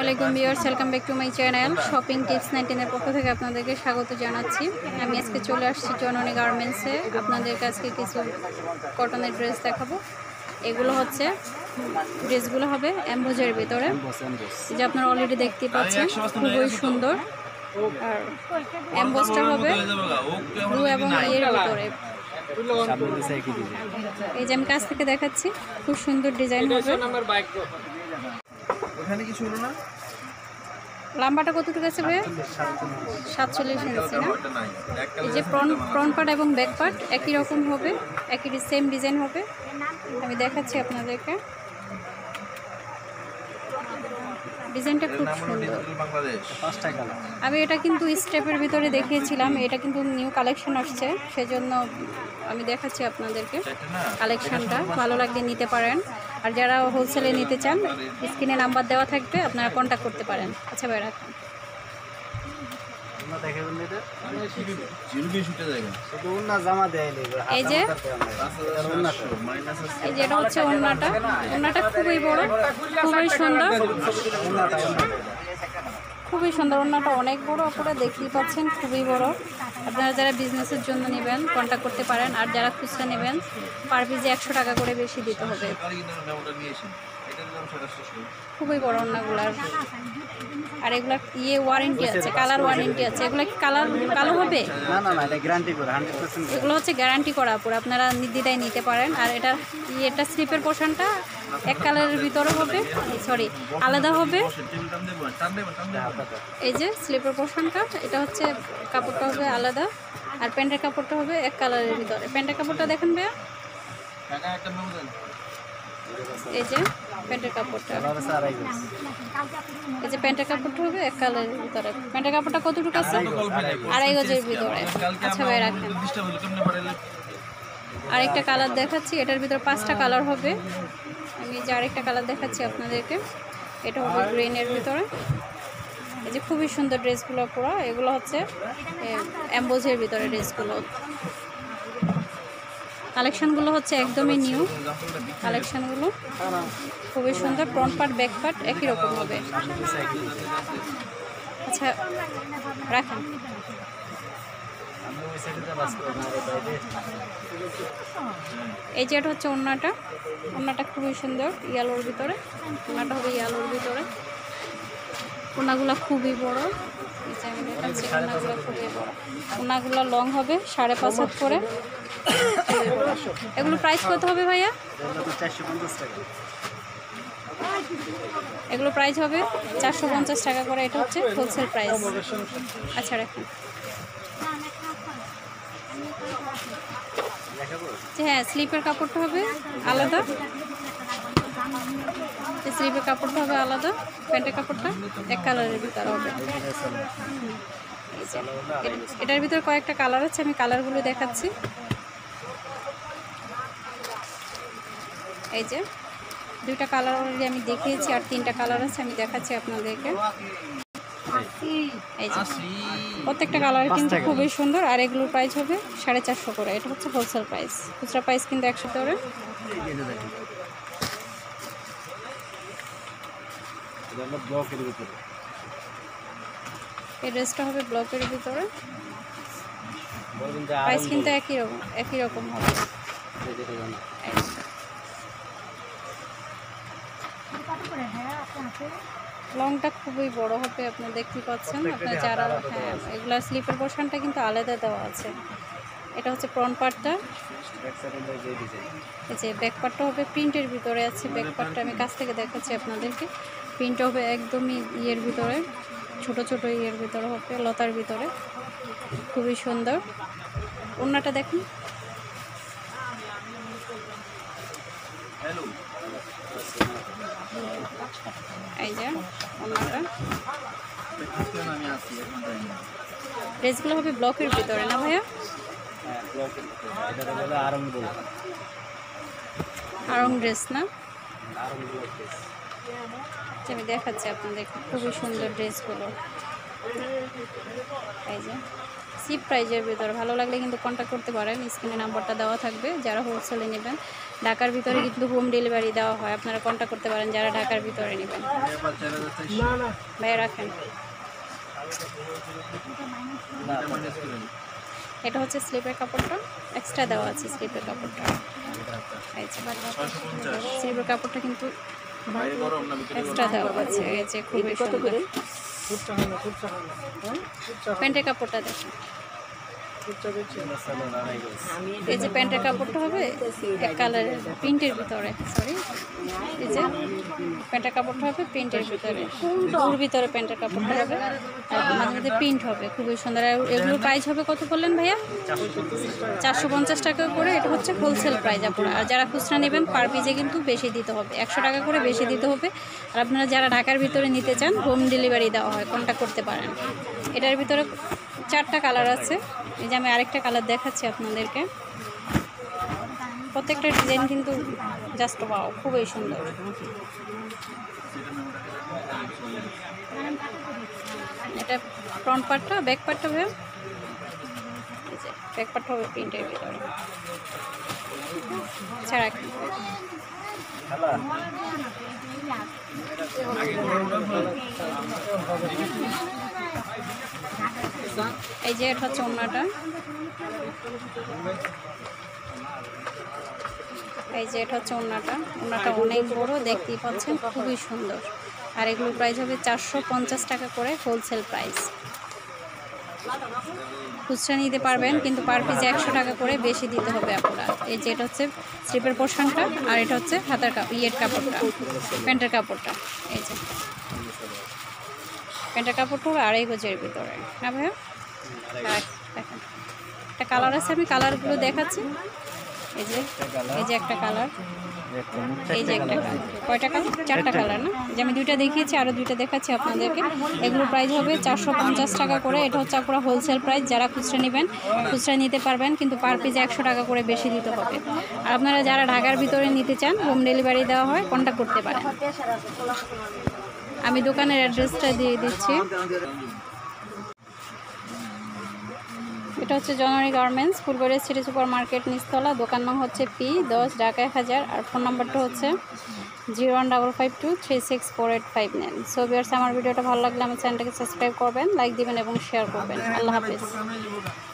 আসসালামু আলাইকুম viewers, welcome back to my channel shopping tips 19 এর পক্ষ থেকে আপনাদেরকে স্বাগত জানাচ্ছি। আমি আজকে চলে আসছি জননী গার্মেন্টসে। আপনাদের কাছে কিছু কটনের ড্রেস দেখাবো। এগুলো হচ্ছে ড্রেসগুলো হবে এমবোজের ভিতরে, যে আপনারা অলরেডি দেখতে পাচ্ছেন, খুবই সুন্দর। আর এমবোজটা হবে ব্লু এবং এর ভিতরে। এই যে আমি কাছ থেকে দেখাচ্ছি, খুব সুন্দর ডিজাইন হবে। লম্বাটা কতটুকু আছে ভাই? 47 ইঞ্চি না? এই যে ফ্রন্ট পার্ট এবং ব্যাক পার্ট একই রকম হবে, একই সেম ডিজাইন হবে। আমি দেখাচ্ছি আপনাদেরকে, ডিজাইনটা খুব সুন্দর। আমি এটা কিন্তু স্টেপের ভিতরে দেখিয়েছিলাম, এটা কিন্তু নিউ কালেকশন আসছে, সেজন্য আমি দেখাচ্ছি আপনাদেরকে কালেকশনটা। ভালো লাগলে নিতে পারেন। আর যারা হোলসেলে নিতে চান, স্ক্রিনে নাম্বার দেওয়া থাকবে, আপনারা কন্ট্যাক্ট করতে পারেন। আচ্ছা ভাই, রাখুন। এই যে এটা হচ্ছে ওড়নাটা। ওড়নাটা খুবই বড়, খুবই সুন্দর, খুবই সুন্দর। ওড়নাটা অনেক বড়, আপনারা দেখতেই পাচ্ছেন, খুবই বড়। আপনারা যারা বিজনেসের জন্য নেবেন কন্ট্যাক্ট করতে পারেন। আর যারা খুচরা নেবেন, পার পিসে 100 টাকা করে বেশি দিতে হবে। খুবই বড় ওড়নাগুলার। আর এগুলা ওয়ারেন্টি আছে, কালার ওয়ারেন্টি আছে। এগুলা কি কালো হবে? না, এটা গ্যারান্টি করা 100%। এগুলো হচ্ছে গ্যারান্টি করা, পুরো আপনারা নির্দ্বিধায় নিতে পারেন। আর এটা স্লিপের পোর্শনটা এক কালারের ভিতরে হবে, সরি আলাদা হবে। এই যে স্লিপের পোর্শনটা, এটা হচ্ছে কাপড়টা হবে আলাদা, আর প্যান্টের কাপড়টা হবে এক কালারের ভিতরে। প্যান্টের কাপড়টা দেখেন ভাইয়া, এই যে প্যান্টের কাপড়টা, এই যে প্যান্টের কাপড়টা হবে এক কালারের ভিতরে। প্যান্টের কাপড়টা কতটুকু আছে? 2.5 গজের ভিতরে। আচ্ছা ভাই, রাখেন। আরেকটা কালার দেখাচ্ছি, এটার ভিতরে 5টা কালার হবে। আমি যে আরেকটা কালার দেখাচ্ছি আপনাদেরকে, এটা হবে গ্রিনের ভিতরে। এই যে খুবই সুন্দর ড্রেসগুলো পুরো। এগুলো হচ্ছে এমবোজের ভিতরে ড্রেসগুলো। কালেকশানগুলো হচ্ছে একদমই নিউ কালেকশানগুলো, খুবই সুন্দর। ফ্রন্ট পার্ট ব্যাক পার্ট একই রকম হবে। আচ্ছা, রাখেন। এই যে এটা হচ্ছে ওড়নাটা। ওড়নাটা খুবই সুন্দর, ইয়েলোর ভিতরে। ওড়নাটা হবে ইয়েলোর ভিতরে। ওড়নাগুলো খুবই বড়। এই যে আমি দেখাচ্ছি, ওড়নাগুলো খুবই বড়। ওড়নাগুলো লং হবে 5.5 হাত করে। এগুলো প্রাইস কত হবে ভাইয়া? 450 টাকা। এগুলো প্রাইস হবে 450 টাকা করে। এটা হচ্ছে হোলসেল প্রাইস। আচ্ছা, রাখুন। হ্যাঁ, স্লিপের কাপড়টা হবে আলাদা, স্লিপের কাপড়টা হবে আলাদা, প্যান্টের কাপড়টা এক কালারের ভিতরে হবে। এটার ভিতরে কয়েকটা কালার আছে, আমি কালারগুলো দেখাচ্ছি। এই যে 2টা কালার অলরেডি আমি দেখিয়েছি, আর 3টা কালার আছে, আমি দেখাচ্ছি আপনাদেরকে। এই যে প্রত্যেকটা কালার কিন্তু খুবই সুন্দর। আর এগুলোর প্রাইস হবে 450 করে। এটা হচ্ছে হোলসেল প্রাইস, খুচরা প্রাইস কিন্তু 100 করে। এই ড্রেসটা হবে ব্লকের ভিতরে, প্রাইস কিন্তু একই রকম হবে। লংটা খুবই বড় হবে, আপনি দেখতে পাচ্ছেন। আপনার যারা এগুলা স্লিপের পোর্শনটা কিন্তু আলাদা দেওয়া আছে। এটা হচ্ছে ফ্রন্ট পার্টটা, এই যে ব্যাক পার্টটা হবে প্রিন্টের ভিতরে আছে। ব্যাক পার্টটা আমি কাছ থেকে দেখাচ্ছি আপনাদেরকে। প্রিন্ট হবে একদমই ইয়ের ভিতরে, ছোট ছোট ইয়ের ভিতরে হবে, লতার ভিতরে, খুবই সুন্দর। ওড়নাটা দেখুন, এই যে ওড়নাটা। ড্রেসগুলো হবে ব্লকের ভিতরে না ভাইয়া? আরং ড্রেস না? আমি দেখাচ্ছি আপনাদের, খুবই সুন্দর ড্রেসগুলো। এই যে চিপ প্রাইজের ভিতরে। ভালো লাগলে কিন্তু কন্ট্যাক্ট করতে পারেন, স্ক্রিনে নাম্বারটা দেওয়া থাকবে। যারা হোলসেলে নেবেন, ঢাকার ভিতরে কিন্তু হোম ডেলিভারি দেওয়া হয়, আপনারা কন্ট্যাক্ট করতে পারেন যারা ঢাকার ভিতরে নেবেন। ভাইয়া রাখেন। এটা হচ্ছে স্লিপের কাপড়টা, এক্সট্রা দেওয়া আছে স্লিপের কাপড়টা। স্লিপের কাপড়টা কিন্তু এক্সট্রা দেওয়া আছে। এই যে খুবই সুন্দর। প্যান্টের কাপড়টা দেখুন, এই যে প্যান্টের কাপড়টা হবে এক কালারের প্রিন্টের ভিতরে, সরি এই যে প্যান্টের কাপড়টা হবে প্রিন্টের ভিতরে, ওর ভিতরে প্যান্টের কাপড়টা হবে আর মাঝে মাঝে প্রিন্ট হবে, খুবই সুন্দর। আর এগুলোর প্রাইস হবে কত বললেন ভাইয়া? 450 টাকা করে। এটা হচ্ছে হোলসেল প্রাইস আপনারা। আর যারা খুচরা নেবেন পার পিসে কিন্তু বেশি দিতে হবে, 100 টাকা করে বেশি দিতে হবে। আর আপনারা যারা ঢাকার ভিতরে নিতে চান হোম ডেলিভারি দেওয়া হয়, কন্ট্যাক্ট করতে পারেন। এটার ভিতরে 4টা কালার আছে। এই যে আমি আরেকটা কালার দেখাচ্ছি আপনাদেরকে। প্রত্যেকটা ডিজাইন কিন্তু জাস্ট ওয়াও, খুবই সুন্দর। এটা ফ্রন্ট পার্টটা, ব্যাক পার্টটা হবে, এই যে ব্যাক পার্টটা হবে প্রিন্টের ভিতরে ছাড়া। এই যে এটা হচ্ছে ওড়নাটা, এই যে এটা হচ্ছে ওড়নাটা। ওড়নাটা অনেক বড়, দেখতেই পাচ্ছেন, খুবই সুন্দর। আর এগুলোর প্রাইস হবে 450 টাকা করে হোলসেল প্রাইস। খুচরা নিতে পারবেন কিন্তু পার পিসে 100 টাকা করে বেশি দিতে হবে আপনারা। এই যে এটা হচ্ছে স্লিপের পোর্শনটা, আর এটা হচ্ছে হাতার ইয়ের কাপড়টা, প্যান্টের কাপড়টা। এই যে প্যান্টের কাপড়টা হবে 2.5 গজের ভিতরে না ভাইয়া? দেখেন একটা কালার আছে, আমি কালারগুলো দেখাচ্ছি। এই যে একটা কালার, এই যে একটা কালার। কয়টা কালার? 4টা কালার না? যে আমি 2টা দেখিয়েছি, আরও 2টা দেখাচ্ছি আপনাদেরকে। এগুলোর প্রাইস হবে 450 টাকা করে। এটা হচ্ছে আপনারা হোলসেল প্রাইস। যারা খুচরা নেবেন খুচরা নিতে পারবেন কিন্তু পার পিসে 100 টাকা করে বেশি দিতে হবে। আর আপনারা যারা ঢাকার ভিতরে নিতে চান হোম ডেলিভারি দেওয়া হয়, কন্ট্যাক্ট করতে পারেন। আমি দোকানের অ্যাড্রেসটা দিয়ে দিচ্ছি। এটা হচ্ছে Janani garments, Phulbari city super market নিচতলা। দোকান নাম হচ্ছে P10, ঢাকা 1000। আর ফোন নাম্বারটা হচ্ছে 01552364859। সো ভিউয়ার্স, আমার ভিডিওটা ভালো লাগলে আমার চ্যানেলটাকে সাবস্ক্রাইব করবেন, লাইক দিবেন এবং শেয়ার করবেন। আল্লাহ হাফেজ।